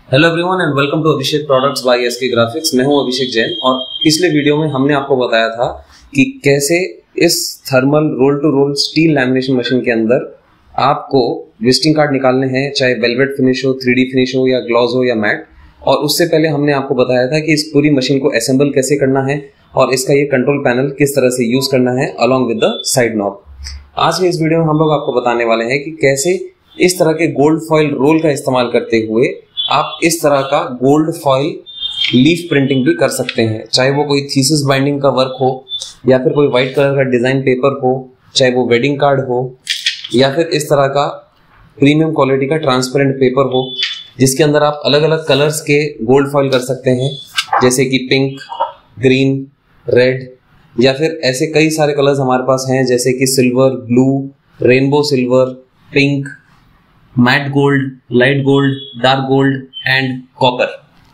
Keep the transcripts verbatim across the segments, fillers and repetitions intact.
Hello everyone and welcome to Abhishek products by SK graphics. मैं हूं अभिषेक जैन और पिछले वीडियो में हमने आपको बताया था कि कैसे इस thermal roll to roll steel lamination machine के अंदर आपको विजिटिंग कार्ड निकालने हैं, चाहे वेलवेट फिनिश हो, थ्री डी फिनिश हो या ग्लॉस हो या मैट। और उससे पहले हमने आपको बताया था कि इस पूरी मशीन को असेंबल कैसे करना है और इसका ये कंट्रोल पैनल किस तरह से यूज करना है along with the side knob. आज के इस वीडियो में हम लोग आपको बताने वाले हैं कि कैसे इस तरह के गोल्ड फॉइल रोल का इस्तेमाल करते हुए आप इस तरह का गोल्ड फॉइल लीफ प्रिंटिंग भी कर सकते हैं, चाहे वो कोई थीसिस बाइंडिंग का वर्क हो या फिर कोई व्हाइट कलर का डिजाइन पेपर हो, चाहे वो वेडिंग कार्ड हो या फिर इस तरह का प्रीमियम क्वालिटी का ट्रांसपेरेंट पेपर हो जिसके अंदर आप अलग अलग कलर्स के गोल्ड फॉइल कर सकते हैं, जैसे कि पिंक, ग्रीन, रेड या फिर ऐसे कई सारे कलर्स हमारे पास हैं जैसे कि silver, blue, rainbow silver, pink, matte gold, light gold, dark gold and copper.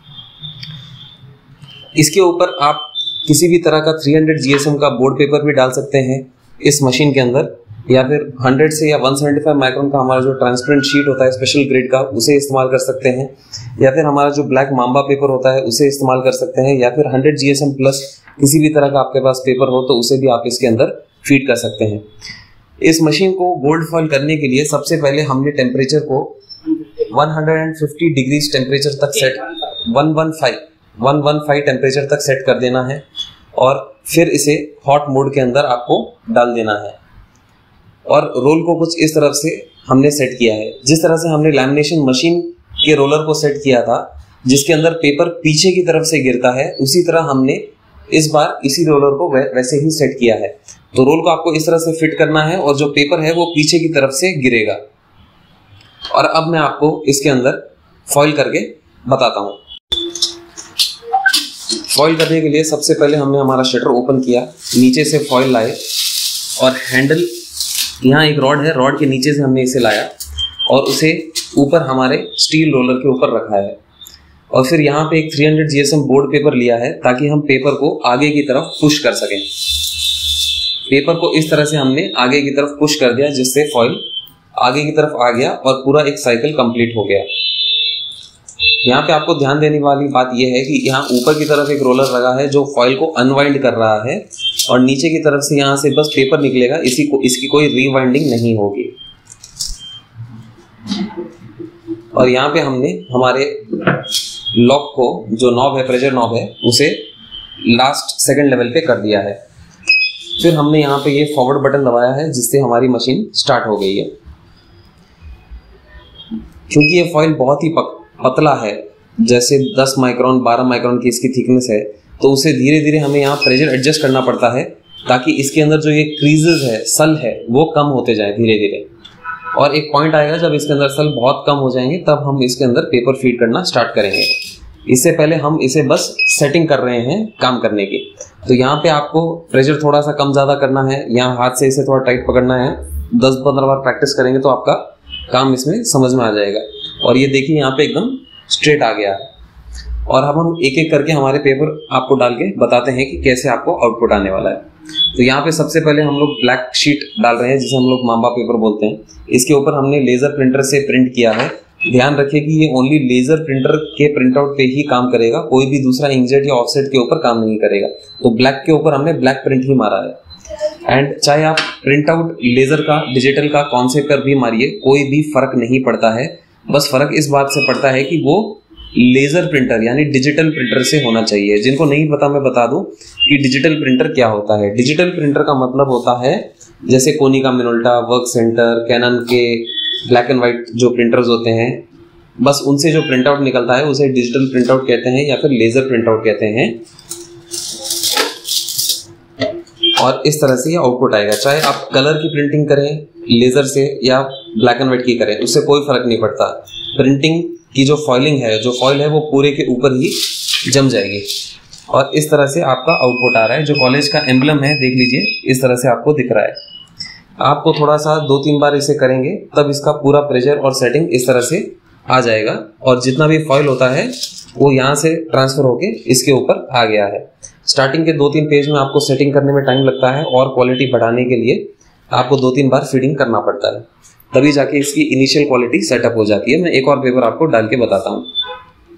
इसके ऊपर आप किसी भी तरह का थ्री हंड्रेड जीएसएम का बोर्ड पेपर भी डाल सकते हैं इस मशीन के अंदर, या फिर हंड्रेड से या वन सेवेंटी फाइव माइक्रोन का हमारा जो ट्रांसपेरेंट शीट होता है स्पेशल ग्रेड का, उसे इस्तेमाल कर सकते हैं, या फिर हमारा जो ब्लैक मांबा पेपर होता है उसे इस्तेमाल कर सकते हैं, या फिर हंड्रेड जीएसएम प्लस किसी भी तरह का आपके पास पेपर हो तो उसे भी आप इसके अंदर फीड कर सकते हैं। इस मशीन को गोल्ड फॉइल करने के लिए सबसे पहले हमने टेम्परेचर को वन फिफ्टी डिग्री टेम्परेचर तक set one one five temperature तक सेट कर देना है और फिर इसे हॉट मोड के अंदर आपको डाल देना है। और रोल को कुछ इस तरफ से हमने सेट किया है, जिस तरह से हमने लैमिनेशन मशीन के रोलर को सेट किया था जिसके अंदर पेपर पीछे की तरफ से गिरता है, उसी तरह हमने इस बार इसी रोलर को वै, वैसे ही सेट किया है। तो रोल को आपको इस तरह से फिट करना है और जो पेपर है वो पीछे की तरफ से गिरेगा। और अब मैं आपको इसके अंदर फॉइल करके बताता हूं। फॉइल करने के लिए सबसे पहले हमने हमारा शटर ओपन किया, नीचे से फॉइल लाए और हैंडल, यहाँ एक रॉड है, रॉड के नीचे से हमने इसे लाया और उसे ऊपर हमारे स्टील रोलर के ऊपर रखा है। और फिर यहाँ पे एक three hundred GSM board paper लिया है ताकि हम पेपर को आगे की तरफ पुश कर सकें। पेपर को इस तरह से हमने आगे की तरफ पुश कर दिया जिससे फॉइल आगे की तरफ आ गया और पूरा एक साइकिल कंप्लीट हो गया। यहाँ पे आपको ध्यान देने वाली बात यह है कि यहाँ ऊपर की तरफ एक रोलर लगा है जो फॉइल को अनवाइंड कर रहा है और नीचे की तरफ से यहाँ से बस पेपर निकलेगा, इसी को इसकी कोई रीवाइंडिंग नहीं होगी। और यहाँ पे हमने हमारे लॉक को, जो नॉब है, प्रेशर नॉब है, उसे लास्ट सेकंड लेवल पे कर दिया है। फिर हमने यहाँ पे ये फॉरवर्ड बटन दबाया है जिससे हमारी मशीन स्टार्ट हो गई है। क्योंकि ये फॉइल बहुत ही पतला है, जैसे दस माइक्रोन बारह माइक्रोन की इसकी थिकनेस है, तो उसे धीरे धीरे हमें यहाँ प्रेशर एडजस्ट करना पड़ता है ताकि इसके अंदर जो ये क्रीजेस है, सल है, वो कम होते जाए धीरे धीरे। और एक पॉइंट आएगा जब इसके अंदर सल बहुत कम हो जाएंगे तब हम इसके अंदर पेपर फीड करना स्टार्ट करेंगे। इससे पहले हम इसे बस सेटिंग कर रहे हैं काम करने की। तो यहाँ पे आपको प्रेशर थोड़ा सा कम ज़्यादा करना है, यहाँ हाथ से इसे थोड़ा टाइट पकड़ना है। दस पंद्रह बार प्रैक्टिस करेंगे तो आपका काम इसमें समझ में आ जाएगा। और ये देखिए यहाँ पे एकदम स्ट्रेट आ गया है। और अब हम एक एक करके हमारे पेपर आपको डाल के बताते हैं कि कैसे आपको आउटपुट आने वाला है। तो यहाँ पे सबसे पहले हम लोग ब्लैक शीट डाल रहे हैं जिसे हम लोग मांबा पेपर बोलते हैं। इसके ऊपर हमने लेजर प्रिंटर से प्रिंट किया है। ध्यान रखिए कि ये ओनली लेजर प्रिंटर के प्रिंटआउट पे ही काम करेगा, कोई भी दूसरा इंकजेट या ऑफसेट के ऊपर काम नहीं करेगा। तो ब्लैक के ऊपर हमने ब्लैक प्रिंट ही मारा है। एंड चाहे आप प्रिंटआउट लेजर का, डिजिटल का, कॉन्सेप्ट पर भी मारिए, कोई भी फर्क नहीं पड़ता है। बस फर्क इस बात से पड़ता है कि वो लेजर प्रिंटर यानी डिजिटल प्रिंटर से होना चाहिए। जिनको नहीं पता मैं बता दूं कि डिजिटल प्रिंटर क्या होता है। डिजिटल प्रिंटर का मतलब होता है जैसे Konica Minolta, work centre, Canon के ब्लैक एंड व्हाइट जो प्रिंटर्स होते हैं, बस उनसे जो प्रिंटआउट निकलता है उसे डिजिटल प्रिंटआउट कहते हैं या फिर लेजर प्रिंटआउट कहते हैं। और इस तरह से ये आउटपुट आएगा। चाहे आप कलर की प्रिंटिंग करें लेजर से या ब्लैक एंड व्हाइट की करें, उससे कोई फर्क नहीं पड़ता। प्रिंटिंग की जो फॉइलिंग है, जो फॉइल है, वो पूरे के ऊपर ही जम जाएगी। और इस तरह से आपका आउटपुट आ रहा है। जो कॉलेज का एम्बलम है देख लीजिए, इस तरह से आपको दिख रहा है। आपको थोड़ा सा दो तीन बार इसे करेंगे तब इसका पूरा प्रेशर और सेटिंग इस तरह से आ जाएगा और जितना भी फॉइल होता है वो यहाँ से ट्रांसफर होके इसके ऊपर आ गया है। स्टार्टिंग के दो तीन पेज में आपको सेटिंग करने में टाइम लगता है और क्वालिटी बढ़ाने के लिए आपको दो तीन बार फीडिंग करना पड़ता है, तभी जाके इसकी इनिशियल क्वालिटी सेटअप हो जाती है। मैं एक और पेपर आपको डाल के बताता हूँ।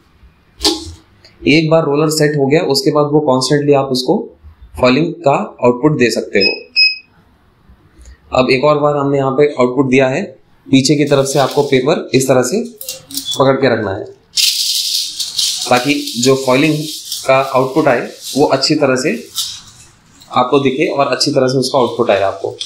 एक बार रोलर सेट हो गया उसके बाद वो कॉन्स्टेंटली आप उसको फॉइलिंग का आउटपुट दे सकते हो। अब एक और बार हमने यहाँ पे आउटपुट दिया है, पीछे की तरफ से आपको पेपर इस तरह से पकड़ के रखना है ताकि जो फॉइलिंग का आउटपुट आए वो अच्छी तरह से आपको दिखे और अच्छी तरह से उसका आउटपुट आए आपको।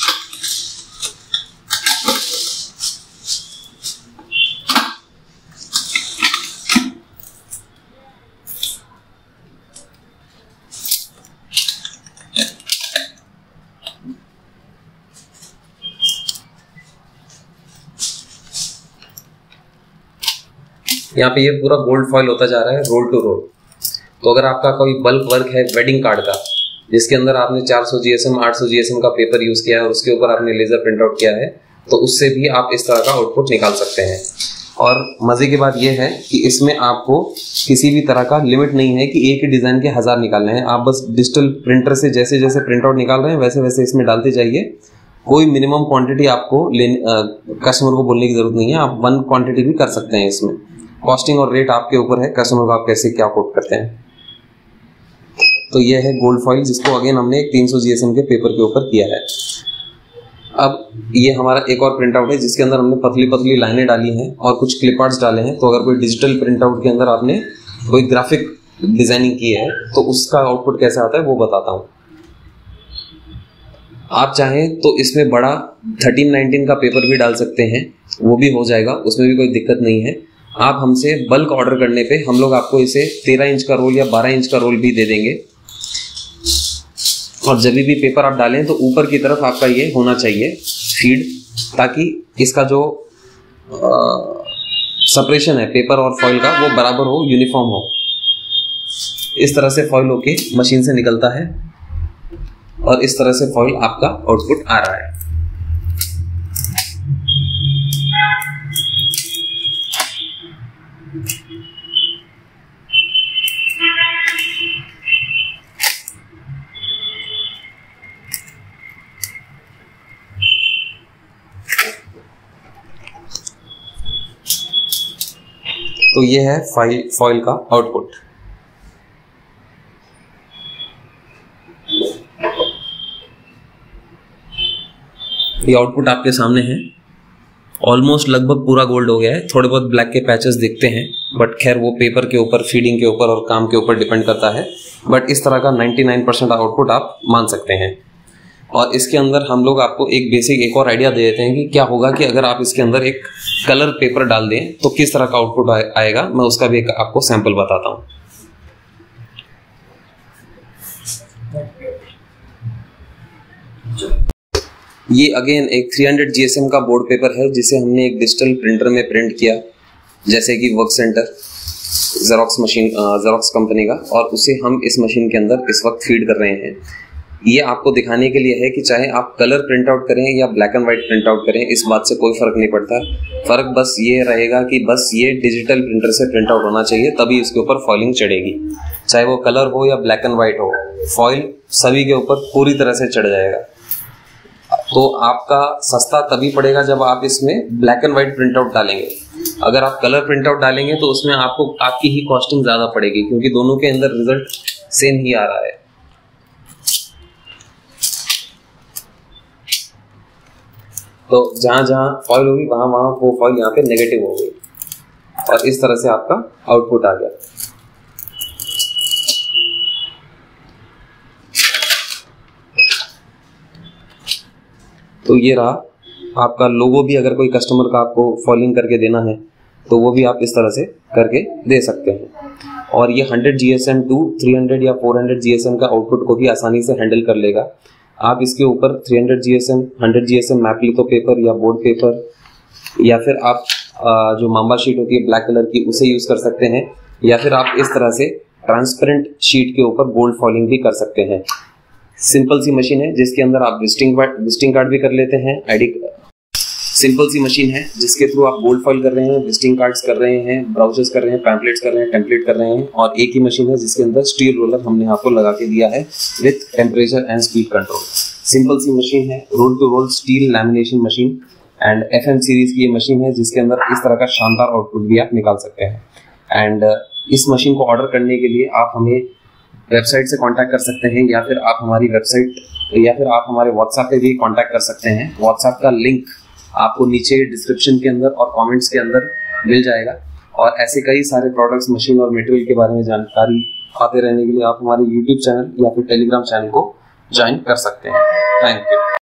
यहाँ पे ये पूरा गोल्ड फॉइल होता जा रहा है रोल टू रोल। तो अगर आपका कोई बल्क वर्क है वेडिंग कार्ड का, जिसके अंदर आपने चार सौ जीएसएम आठ सौ जीएसएम का पेपर यूज किया है और उसके ऊपर आपने लेजर प्रिंट आउट किया है, तो उससे भी आप इस तरह का आउटपुट निकाल सकते हैं। और मजे की बात यह है कि इसमें आपको किसी भी तरह का लिमिट नहीं है कि एक ही डिजाइन के हजार निकालने हैं। आप बस डिजिटल प्रिंटर से जैसे जैसे प्रिंट आउट निकाल रहे हैं वैसे वैसे इसमें डालते जाइए। कोई मिनिमम क्वांटिटी आपको कस्टमर को बोलने की जरूरत नहीं है, आप वन क्वांटिटी भी कर सकते हैं। इसमें कॉस्टिंग और रेट आपके ऊपर है, कस्टमर को आप कैसे क्या कोट करते हैं। तो ये है गोल्ड फॉइल, जिसको अगेन हमने एक तीन सौ जीएसएम के पेपर के ऊपर किया है। अब ये हमारा एक और प्रिंट आउट है जिसके अंदर हमने पतली पतली लाइनें डाली हैं और कुछ क्लिप आर्ट्स डाले हैं। तो अगर कोई डिजिटल प्रिंट आउट के अंदर आपने कोई ग्राफिक डिजाइनिंग की है तो उसका आउटपुट कैसे आता है वो बताता हूँ। आप चाहें तो इसमें बड़ा थर्टीन नाइनटीन का पेपर भी डाल सकते हैं, वो भी हो जाएगा, उसमें भी कोई दिक्कत नहीं है। आप हमसे बल्क ऑर्डर करने पे हम लोग आपको इसे तेरह इंच का रोल या बारह इंच का रोल भी दे देंगे। और जब भी पेपर आप डालें तो ऊपर की तरफ आपका ये होना चाहिए फीड, ताकि इसका जो सेपरेशन है पेपर और फॉइल का वो बराबर हो, यूनिफॉर्म हो। इस तरह से फॉइल होके मशीन से निकलता है और इस तरह से फॉइल आपका आउटपुट आ रहा है। तो ये है फाइल फॉइल का आउटपुट। ये आउटपुट आपके सामने है। ऑलमोस्ट लगभग पूरा गोल्ड हो गया है, थोड़े बहुत ब्लैक के पैचेस दिखते हैं, बट खैर वो पेपर के ऊपर, फीडिंग के ऊपर और काम के ऊपर डिपेंड करता है। बट इस तरह का निन्यानवे परसेंट आउटपुट आप मान सकते हैं। और इसके अंदर हम लोग आपको एक बेसिक एक और आइडिया दे देते हैं कि क्या होगा कि अगर आप इसके अंदर एक कलर पेपर डाल दें तो किस तरह का आउटपुट आएगा। मैं उसका भी एक आपको सैंपल बताता हूं। ये अगेन एक तीन सौ जीएसएम का बोर्ड पेपर है जिसे हमने एक डिजिटल प्रिंटर में प्रिंट किया, जैसे कि work centre Xerox machine, Xerox company का, और उसे हम इस मशीन के अंदर इस वक्त फीड कर रहे हैं। ये आपको दिखाने के लिए है कि चाहे आप कलर प्रिंट आउट करें या black and white print out करें, इस बात से कोई फर्क नहीं पड़ता। फर्क बस ये रहेगा कि बस ये डिजिटल प्रिंटर से प्रिंट आउट होना चाहिए, तभी इसके ऊपर फॉइलिंग चढ़ेगी। चाहे वो कलर हो या ब्लैक एंड व्हाइट हो, फॉइल सभी के ऊपर पूरी तरह से चढ़ जाएगा। तो आपका सस्ता तभी पड़ेगा जब आप इसमें black and white print out डालेंगे। अगर आप कलर प्रिंट आउट डालेंगे तो उसमें आपको आपकी ही कॉस्टिंग ज्यादा पड़ेगी, क्योंकि दोनों के अंदर रिजल्ट सेम ही आ रहा है। तो जहां जहां फॉइल होगी वहां वहां वो फॉइल यहाँ पे नेगेटिव हो गई और इस तरह से आपका आउटपुट आ गया। तो ये रहा आपका लोगो भी। अगर कोई कस्टमर का आपको फॉइलिंग करके देना है तो वो भी आप इस तरह से करके दे सकते हैं। और ये hundred GSM to three hundred या फोर हंड्रेड जीएसएम का आउटपुट को भी आसानी से हैंडल कर लेगा। आप इसके ऊपर three hundred GSM, hundred GSM maplitho paper या बोर्ड पेपर, या फिर आप जो मांबा शीट होती है ब्लैक कलर की, उसे यूज कर सकते हैं, या फिर आप इस तरह से ट्रांसपेरेंट शीट के ऊपर गोल्ड फॉइलिंग भी कर सकते हैं। सिंपल सी मशीन है जिसके अंदर आप विजिटिंग विजिटिंग कार्ड भी कर लेते हैं। आईडी सिंपल सी मशीन है जिसके थ्रू आप गोल्ड फॉइल कर रहे हैं, विजिटिंग कार्ड्स कर रहे हैं, ब्राउचर्स कर रहे हैं, पैम्पलेट्स कर रहे हैं, टेम्पलेट कर रहे हैं। और एक ही मशीन है जिसके अंदर स्टील रोलर हमने आपको लगा के दिया है with temperature and speed control. Simple सी मशीन है, roll to roll steel lamination machine, and F M series की ये मशीन है जिसके अंदर इस तरह का शानदार आउटपुट भी आप निकाल सकते हैं। एंड इस मशीन को ऑर्डर करने के लिए आप हमें वेबसाइट से कांटेक्ट कर सकते हैं, या फिर आप हमारी वेबसाइट या फिर आप हमारे व्हाट्सएप पे भी कांटेक्ट कर सकते हैं। व्हाट्सएप का लिंक आपको नीचे डिस्क्रिप्शन के अंदर और कमेंट्स के अंदर मिल जाएगा। और ऐसे कई सारे प्रोडक्ट्स, मशीन और मटेरियल के बारे में जानकारी पाते रहने के लिए आप हमारे यूट्यूब चैनल या फिर टेलीग्राम चैनल को ज्वाइन कर सकते हैं। Thank you.